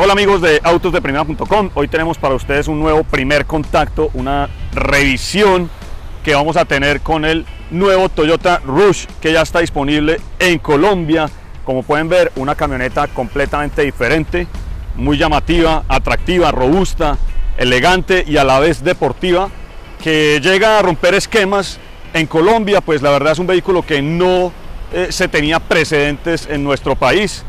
Hola amigos de autosdeprimera.com, hoy tenemos para ustedes un nuevo primer contacto, una revisión que vamos a tener con el nuevo Toyota Rush que ya está disponible en Colombia. Como pueden ver, una camioneta completamente diferente, muy llamativa, atractiva, robusta, elegante y a la vez deportiva, que llega a romper esquemas en Colombia. Pues la verdad es un vehículo que no se tenía precedentes en nuestro país.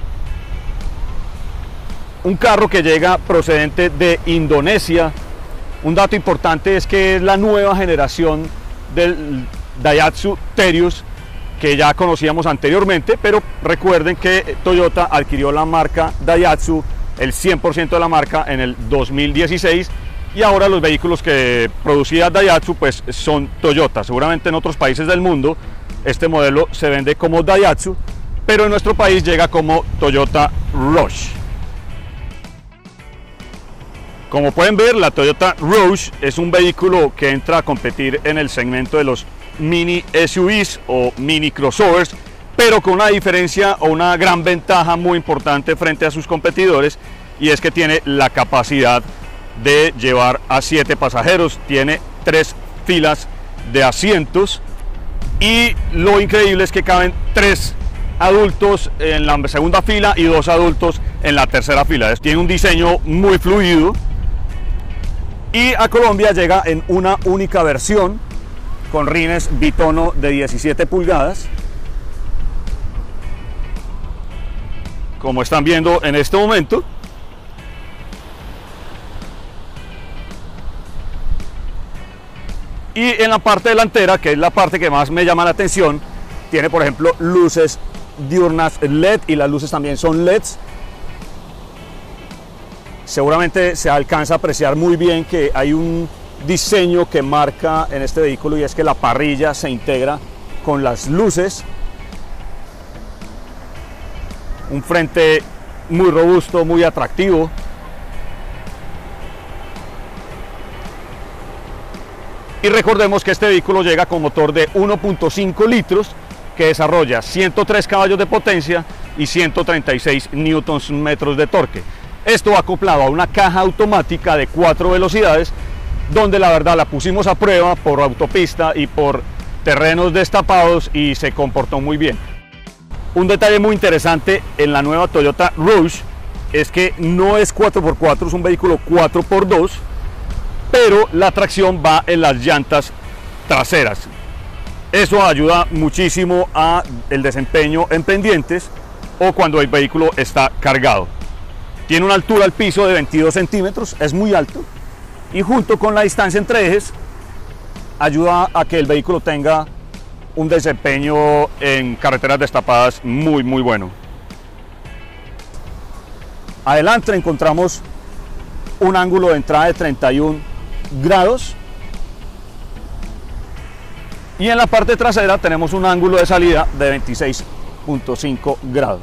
Un carro que llega procedente de Indonesia. Un dato importante es que es la nueva generación del Daihatsu Terios, que ya conocíamos anteriormente, pero recuerden que Toyota adquirió la marca Daihatsu, el 100% de la marca, en el 2016, y ahora los vehículos que producía Daihatsu pues son Toyota. Seguramente en otros países del mundo este modelo se vende como Daihatsu, pero en nuestro país llega como Toyota Rush. Como pueden ver, la Toyota Rush es un vehículo que entra a competir en el segmento de los mini SUVs o mini crossovers, pero con una diferencia o una gran ventaja muy importante frente a sus competidores, y es que tiene la capacidad de llevar a 7 pasajeros, tiene 3 filas de asientos y lo increíble es que caben 3 adultos en la segunda fila y 2 adultos en la tercera fila. Tiene un diseño muy fluido. Y a Colombia llega en una única versión con rines bitono de 17 pulgadas. Como están viendo en este momento. Y en la parte delantera, que es la parte que más me llama la atención, tiene por ejemplo luces diurnas LED, y las luces también son LEDs. Seguramente se alcanza a apreciar muy bien que hay un diseño que marca en este vehículo, y es que la parrilla se integra con las luces. Un frente muy robusto, muy atractivo. Y recordemos que este vehículo llega con motor de 1.5 litros que desarrolla 103 caballos de potencia y 136 Nm de torque. Esto acoplado a una caja automática de 4 velocidades, donde la verdad la pusimos a prueba por autopista y por terrenos destapados y se comportó muy bien. Un detalle muy interesante en la nueva Toyota Rush es que no es 4x4, es un vehículo 4x2, pero la tracción va en las llantas traseras. Eso ayuda muchísimo a el desempeño en pendientes o cuando el vehículo está cargado. Tiene una altura al piso de 22 centímetros, es muy alto, y junto con la distancia entre ejes ayuda a que el vehículo tenga un desempeño en carreteras destapadas muy bueno. Adelante encontramos un ángulo de entrada de 31 grados y en la parte trasera tenemos un ángulo de salida de 26.5 grados.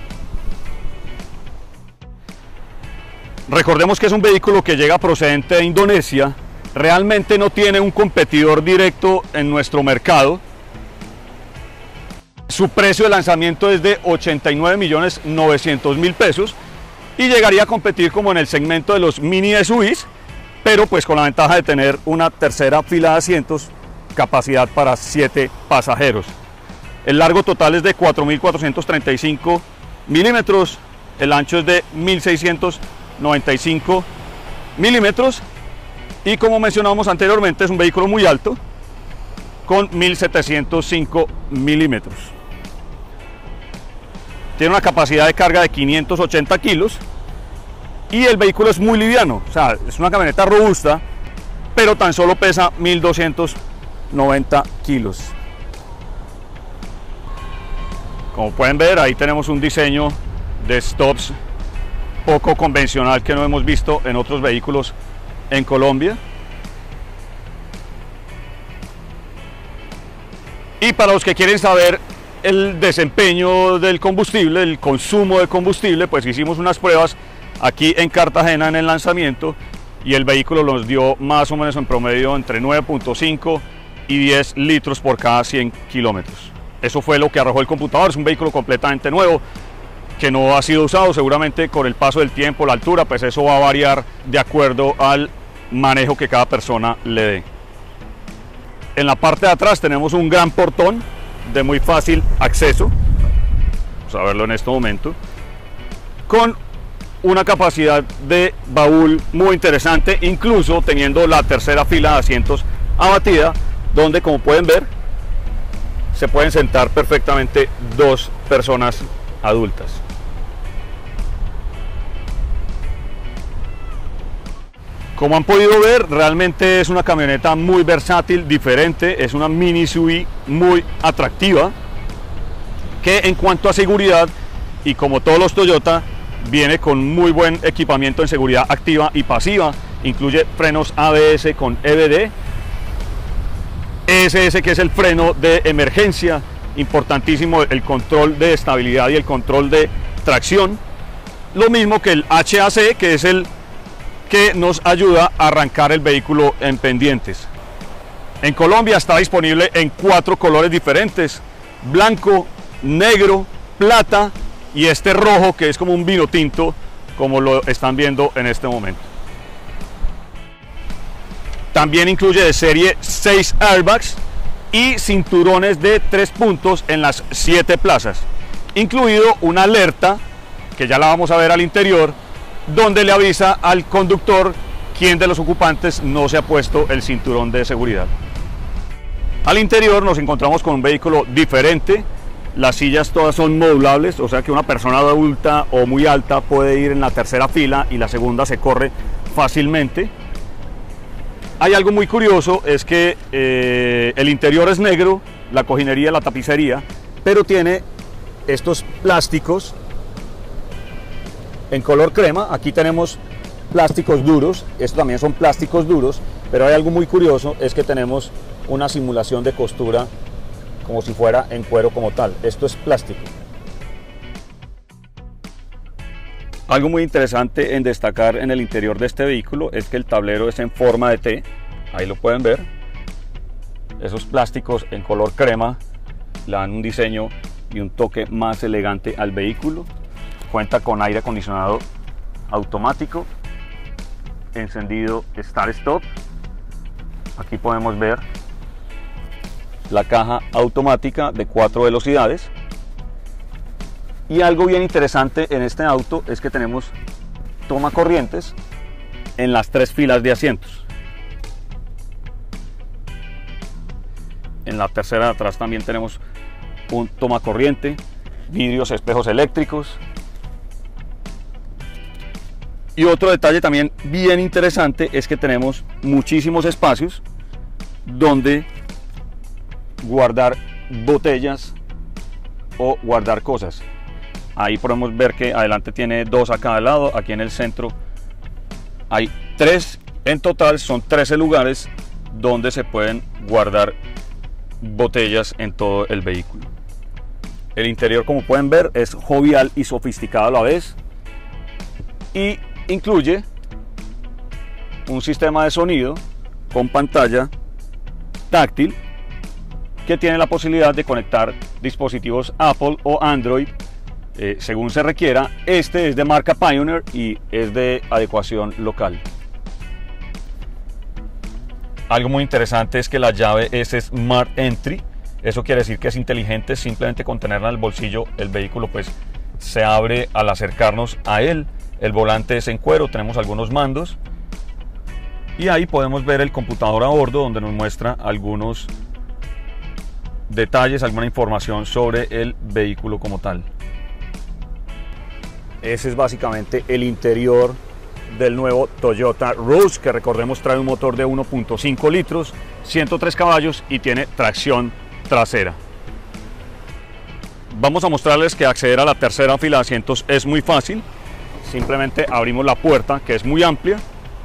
Recordemos que es un vehículo que llega procedente de Indonesia, realmente no tiene un competidor directo en nuestro mercado. Su precio de lanzamiento es de 89.900.000 pesos y llegaría a competir como en el segmento de los mini SUVs, pero pues con la ventaja de tener una tercera fila de asientos, capacidad para 7 pasajeros. El largo total es de 4.435 milímetros, el ancho es de 1.695 milímetros y como mencionamos anteriormente es un vehículo muy alto con 1.705 milímetros. Tiene una capacidad de carga de 580 kilos y el vehículo es muy liviano, o sea, es una camioneta robusta, pero tan solo pesa 1.290 kilos. Como pueden ver, ahí tenemos un diseño de stops poco convencional que no hemos visto en otros vehículos en Colombia. Y para los que quieren saber el desempeño del combustible, el consumo de combustible, pues hicimos unas pruebas aquí en Cartagena en el lanzamiento y el vehículo nos dio más o menos en promedio entre 9.5 y 10 litros por cada 100 kilómetros. Eso fue lo que arrojó el computador. Es un vehículo completamente nuevo que no ha sido usado. Seguramente con el paso del tiempo, la altura, pues eso va a variar de acuerdo al manejo que cada persona le dé. En la parte de atrás tenemos un gran portón de muy fácil acceso, vamos a verlo en este momento, con una capacidad de baúl muy interesante, incluso teniendo la tercera fila de asientos abatida, donde, como pueden ver, se pueden sentar perfectamente dos personas adultas. Como han podido ver, realmente es una camioneta muy versátil, diferente, es una mini SUV muy atractiva, que en cuanto a seguridad, y como todos los Toyota, viene con muy buen equipamiento en seguridad activa y pasiva. Incluye frenos ABS con EBD, ESS, que es el freno de emergencia, importantísimo el control de estabilidad y el control de tracción, lo mismo que el HAC, que es el que nos ayuda a arrancar el vehículo en pendientes. En Colombia está disponible en 4 colores diferentes: blanco, negro, plata y este rojo, que es como un vino tinto, como lo están viendo en este momento. También incluye de serie 6 airbags y cinturones de 3 puntos en las 7 plazas, incluido una alerta, que ya la vamos a ver al interior, donde le avisa al conductor quién de los ocupantes no se ha puesto el cinturón de seguridad. Al interior nos encontramos con un vehículo diferente. Las sillas todas son modulables, o sea que una persona adulta o muy alta puede ir en la tercera fila y la segunda se corre fácilmente. Hay algo muy curioso, es que el interior es negro, la cojinería, la tapicería, pero tiene estos plásticos en color crema. Aquí tenemos plásticos duros, estos también son plásticos duros, pero hay algo muy curioso, es que tenemos una simulación de costura como si fuera en cuero como tal. Esto es plástico. Algo muy interesante en destacar en el interior de este vehículo es que el tablero es en forma de T, ahí lo pueden ver. Esos plásticos en color crema le dan un diseño y un toque más elegante al vehículo. Cuenta con aire acondicionado automático, encendido Start-Stop. Aquí podemos ver la caja automática de 4 velocidades. Y algo bien interesante en este auto es que tenemos toma corrientes en las 3 filas de asientos. En la tercera de atrás también tenemos un toma corriente, vidrios, espejos eléctricos. Y otro detalle también bien interesante es que tenemos muchísimos espacios donde guardar botellas o guardar cosas. Ahí podemos ver que adelante tiene 2 a cada lado, aquí en el centro hay 3, en total son 13 lugares donde se pueden guardar botellas en todo el vehículo. El interior, como pueden ver, es jovial y sofisticado a la vez, y incluye un sistema de sonido con pantalla táctil que tiene la posibilidad de conectar dispositivos Apple o Android según se requiera. Este es de marca Pioneer y es de adecuación local. Algo muy interesante es que la llave es Smart Entry. Eso quiere decir que es inteligente. Simplemente con tenerla en el bolsillo, el vehículo pues se abre al acercarnos a él. El volante es en cuero, tenemos algunos mandos y ahí podemos ver el computador a bordo, donde nos muestra algunos detalles, alguna información sobre el vehículo como tal. Ese es básicamente el interior del nuevo Toyota Rush, que recordemos trae un motor de 1.5 litros, 103 caballos y tiene tracción trasera. Vamos a mostrarles que acceder a la tercera fila de asientos es muy fácil. Simplemente abrimos la puerta, que es muy amplia,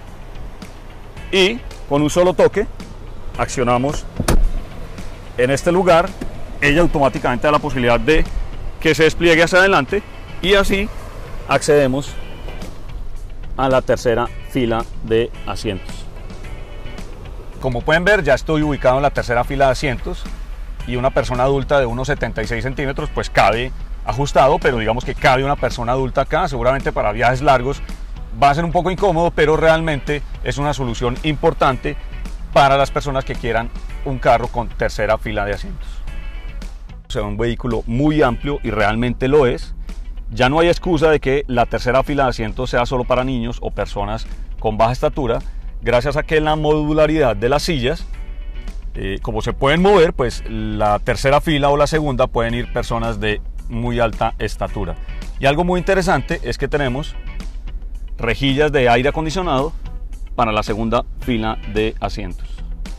y con un solo toque accionamos en este lugar. Ella automáticamente da la posibilidad de que se despliegue hacia adelante y así accedemos a la tercera fila de asientos. Como pueden ver, ya estoy ubicado en la tercera fila de asientos y una persona adulta de unos 76 centímetros pues cabe ajustado, pero digamos que cabe una persona adulta acá. Seguramente para viajes largos va a ser un poco incómodo, pero realmente es una solución importante para las personas que quieran un carro con tercera fila de asientos. O sea, un vehículo muy amplio, y realmente lo es. Ya no hay excusa de que la tercera fila de asientos sea solo para niños o personas con baja estatura, gracias a que la modularidad de las sillas, como se pueden mover, pues la tercera fila o la segunda pueden ir personas de muy alta estatura. Y algo muy interesante es que tenemos rejillas de aire acondicionado para la segunda fila de asientos.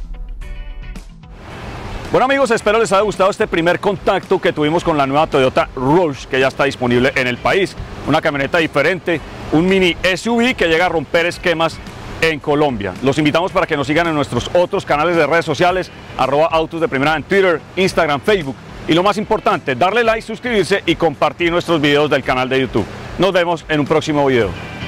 Bueno amigos, espero les haya gustado este primer contacto que tuvimos con la nueva Toyota Rush, que ya está disponible en el país. Una camioneta diferente, un mini SUV que llega a romper esquemas en Colombia. Los invitamos para que nos sigan en nuestros otros canales de redes sociales, @autosdeprimera en Twitter, Instagram, Facebook. Y lo más importante, darle like, suscribirse y compartir nuestros videos del canal de YouTube. Nos vemos en un próximo video.